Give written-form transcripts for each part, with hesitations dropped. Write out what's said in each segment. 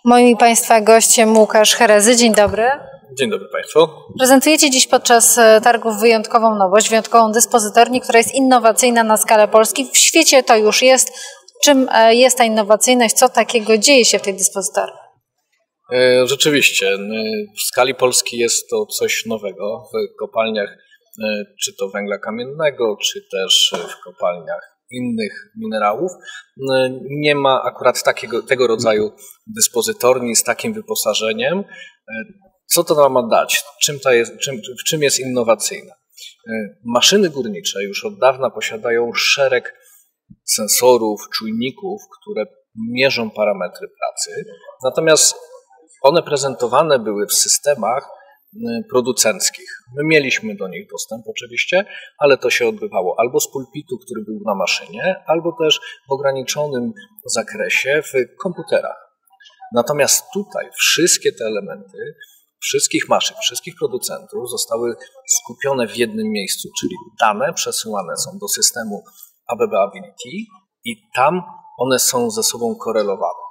Moim i Państwa gościem Łukasz Herezy. Dzień dobry. Dzień dobry Państwu. Prezentujecie dziś podczas targów wyjątkową nowość, wyjątkową dyspozytornię, która jest innowacyjna na skalę Polski. W świecie to już jest. Czym jest ta innowacyjność? Co takiego dzieje się w tej dyspozytorni? Rzeczywiście, w skali Polski jest to coś nowego. W kopalniach, czy to węgla kamiennego, czy też w kopalniach innych minerałów, nie ma akurat tego rodzaju dyspozytorni z takim wyposażeniem. Co to nam ma dać? W czym jest innowacyjna? Maszyny górnicze już od dawna posiadają szereg sensorów, czujników, które mierzą parametry pracy, natomiast one prezentowane były w systemach producenckich. My mieliśmy do nich dostęp oczywiście, ale to się odbywało albo z pulpitu, który był na maszynie, albo też w ograniczonym zakresie w komputerach. Natomiast tutaj wszystkie te elementy wszystkich maszyn, wszystkich producentów zostały skupione w jednym miejscu, czyli dane przesyłane są do systemu ABB Ability i tam one są ze sobą korelowane.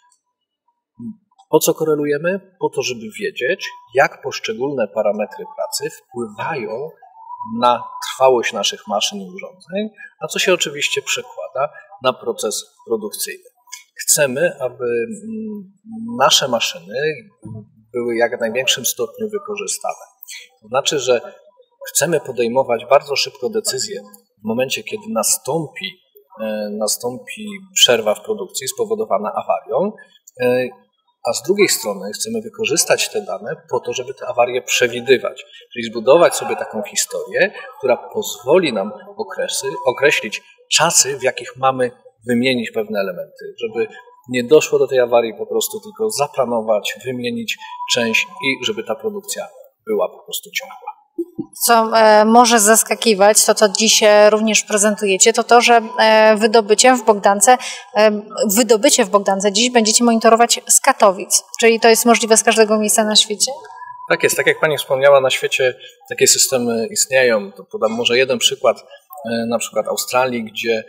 Po co korelujemy? Po to, żeby wiedzieć, jak poszczególne parametry pracy wpływają na trwałość naszych maszyn i urządzeń, a co się oczywiście przekłada na proces produkcyjny. Chcemy, aby nasze maszyny były jak w największym stopniu wykorzystane. To znaczy, że chcemy podejmować bardzo szybko decyzje w momencie, kiedy nastąpi przerwa w produkcji spowodowana awarią, a z drugiej strony chcemy wykorzystać te dane po to, żeby te awarie przewidywać, czyli zbudować sobie taką historię, która pozwoli nam określić czasy, w jakich mamy wymienić pewne elementy, żeby nie doszło do tej awarii, po prostu tylko zaplanować, wymienić część i żeby ta produkcja była po prostu ciągła. Co może zaskakiwać, to co dziś również prezentujecie, to że wydobycie w Bogdance dziś będziecie monitorować z Katowic. Czyli to jest możliwe z każdego miejsca na świecie? Tak jest. Tak jak Pani wspomniała, na świecie takie systemy istnieją. To podam może jeden przykład, na przykład Australii, gdzie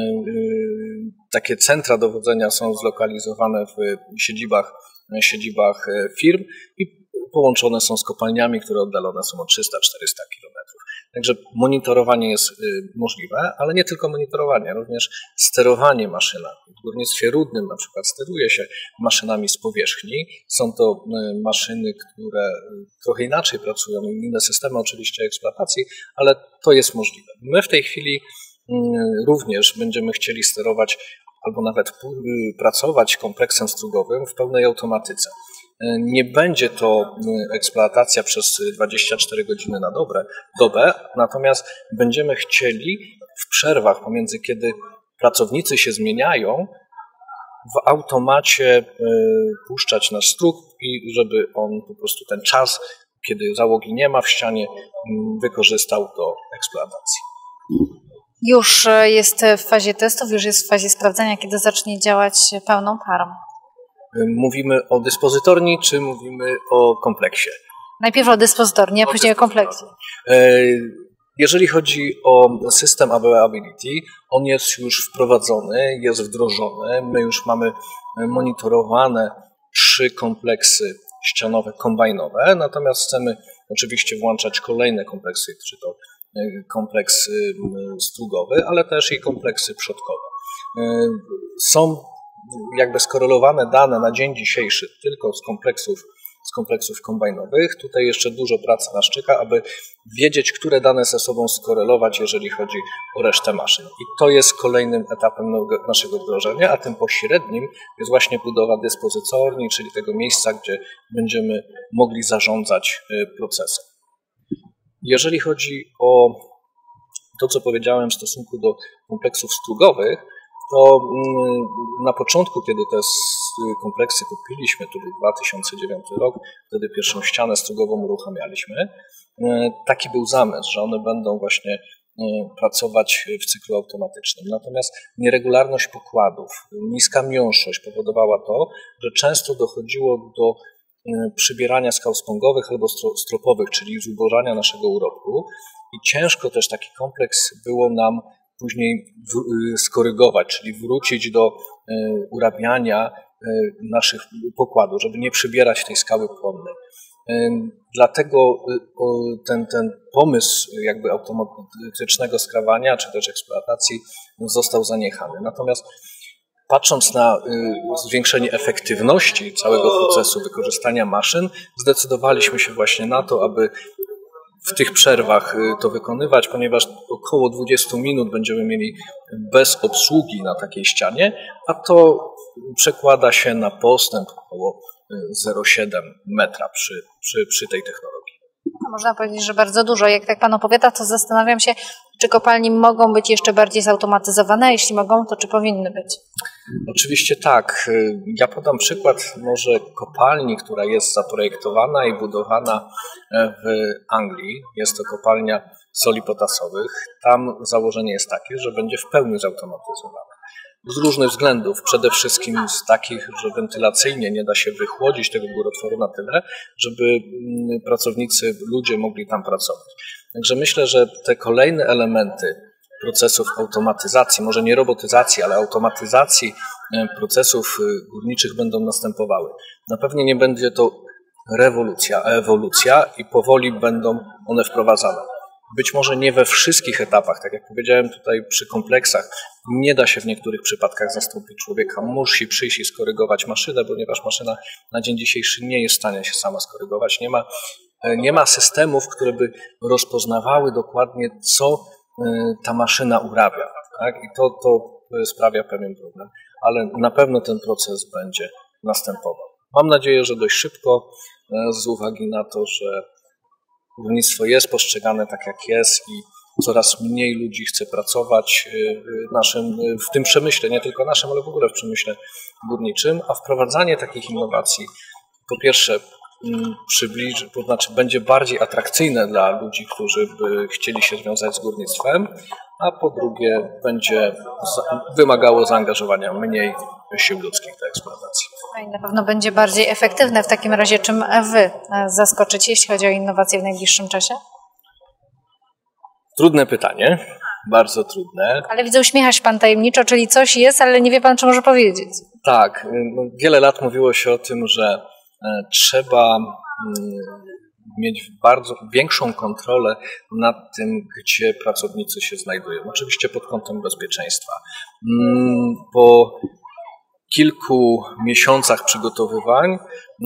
takie centra dowodzenia są zlokalizowane w siedzibach firm i połączone są z kopalniami, które oddalone są o 300-400 km. Także monitorowanie jest możliwe, ale nie tylko monitorowanie, również sterowanie maszynami. W górnictwie rudnym na przykład steruje się maszynami z powierzchni. Są to maszyny, które trochę inaczej pracują, inne systemy oczywiście eksploatacji, ale to jest możliwe. My w tej chwili również będziemy chcieli sterować albo nawet pracować kompleksem strugowym w pełnej automatyce. Nie będzie to eksploatacja przez 24 godziny na dobę, natomiast będziemy chcieli w przerwach pomiędzy kiedy pracownicy się zmieniają, w automacie puszczać nasz strug i żeby on po prostu ten czas, kiedy załogi nie ma w ścianie, wykorzystał do eksploatacji. Już jest w fazie testów, już jest w fazie sprawdzania, kiedy zacznie działać pełną parą. Mówimy o dyspozytorni, czy mówimy o kompleksie? Najpierw o dyspozytorni, a później o kompleksie. Jeżeli chodzi o system ABB Ability, on jest już wprowadzony, jest wdrożony. My już mamy monitorowane 3 kompleksy ścianowe, kombajnowe, natomiast chcemy oczywiście włączać kolejne kompleksy, czy to kompleks strugowy, ale też i kompleksy przodkowe. Są jakby skorelowane dane na dzień dzisiejszy tylko z kompleksów kombajnowych. Tutaj jeszcze dużo pracy nas czeka, aby wiedzieć, które dane ze sobą skorelować, jeżeli chodzi o resztę maszyn. I to jest kolejnym etapem naszego wdrożenia, a tym pośrednim jest właśnie budowa dyspozytorni, czyli tego miejsca, gdzie będziemy mogli zarządzać procesem. Jeżeli chodzi o to, co powiedziałem w stosunku do kompleksów strugowych, to na początku, kiedy te kompleksy kupiliśmy, to był 2009 rok, wtedy pierwszą ścianę strugową uruchamialiśmy, taki był zamysł, że one będą właśnie pracować w cyklu automatycznym. Natomiast nieregularność pokładów, niska miąższość powodowała to, że często dochodziło do przybierania skał spongowych albo stropowych, czyli zubożania naszego urobku i ciężko też taki kompleks było nam później skorygować, czyli wrócić do urabiania naszych pokładów, żeby nie przybierać tej skały płonnej. Dlatego ten pomysł jakby automatycznego skrawania czy też eksploatacji został zaniechany. Natomiast patrząc na zwiększenie efektywności całego procesu wykorzystania maszyn, zdecydowaliśmy się właśnie na to, aby w tych przerwach to wykonywać, ponieważ około 20 minut będziemy mieli bez obsługi na takiej ścianie, a to przekłada się na postęp około 0,7 metra przy tej technologii. Można powiedzieć, że bardzo dużo. Jak tak Pan opowiada, to zastanawiam się, czy kopalnie mogą być jeszcze bardziej zautomatyzowane, a jeśli mogą, to czy powinny być? Oczywiście tak. Ja podam przykład może kopalni, która jest zaprojektowana i budowana w Anglii. Jest to kopalnia soli potasowych. Tam założenie jest takie, że będzie w pełni zautomatyzowana. Z różnych względów, przede wszystkim z takich, że wentylacyjnie nie da się wychłodzić tego górotworu na tyle, żeby pracownicy, ludzie mogli tam pracować. Także myślę, że te kolejne elementy procesów automatyzacji, może nie robotyzacji, ale automatyzacji procesów górniczych będą następowały. Na pewno nie będzie to rewolucja, a ewolucja i powoli będą one wprowadzane. Być może nie we wszystkich etapach, tak jak powiedziałem tutaj przy kompleksach, nie da się w niektórych przypadkach zastąpić człowieka. Musi przyjść i skorygować maszynę, ponieważ maszyna na dzień dzisiejszy nie jest w stanie się sama skorygować. Nie ma systemów, które by rozpoznawały dokładnie, co ta maszyna urabia. Tak? I to sprawia pewien problem. Ale na pewno ten proces będzie następował. Mam nadzieję, że dość szybko, z uwagi na to, że górnictwo jest postrzegane tak, jak jest i coraz mniej ludzi chce pracować w tym przemyśle, nie tylko naszym, ale w ogóle w przemyśle górniczym, a wprowadzanie takich innowacji po pierwsze to znaczy będzie bardziej atrakcyjne dla ludzi, którzy by chcieli się związać z górnictwem, a po drugie będzie wymagało zaangażowania mniej sił ludzkich do eksploatacji. I na pewno będzie bardziej efektywne. W takim razie czym Wy zaskoczycie, jeśli chodzi o innowacje w najbliższym czasie? Trudne pytanie, bardzo trudne. Ale widzę, uśmiecha się Pan tajemniczo, czyli coś jest, ale nie wie Pan, czy może powiedzieć. Tak, wiele lat mówiło się o tym, że trzeba mieć bardzo większą kontrolę nad tym, gdzie pracownicy się znajdują. Oczywiście pod kątem bezpieczeństwa. Po kilku miesiącach przygotowywań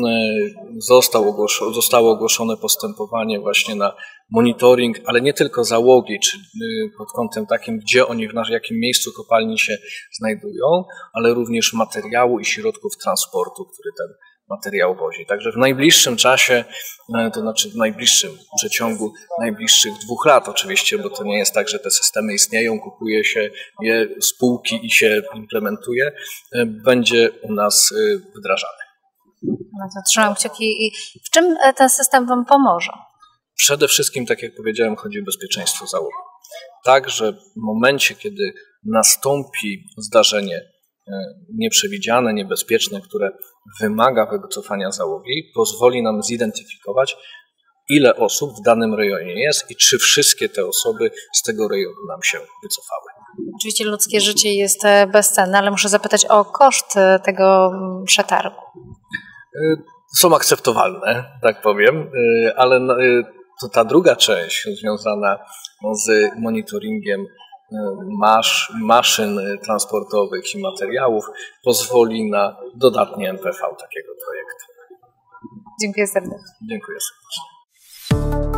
zostało ogłoszone postępowanie właśnie na monitoring, ale nie tylko załogi, czy pod kątem takim, gdzie oni w jakim miejscu kopalni się znajdują, ale również materiału i środków transportu, który ten materiał wozi. Także w najbliższym czasie, to znaczy w najbliższym przeciągu najbliższych 2 lat oczywiście, bo to nie jest tak, że te systemy istnieją, kupuje się je z półki i się implementuje, będzie u nas wdrażany. No to trzymam kciuki. I w czym ten system Wam pomoże? Przede wszystkim, tak jak powiedziałem, chodzi o bezpieczeństwo załogi. Tak, że w momencie, kiedy nastąpi zdarzenie nieprzewidziane, niebezpieczne, które wymaga wycofania załogi, pozwoli nam zidentyfikować, ile osób w danym rejonie jest i czy wszystkie te osoby z tego rejonu nam się wycofały. Oczywiście ludzkie życie jest bezcenne, ale muszę zapytać o koszt tego przetargu. Są akceptowalne, tak powiem, ale to ta druga część związana z monitoringiem maszyn transportowych i materiałów pozwoli na dodatnie NPV takiego projektu. Dziękuję serdecznie. Dziękuję serdecznie.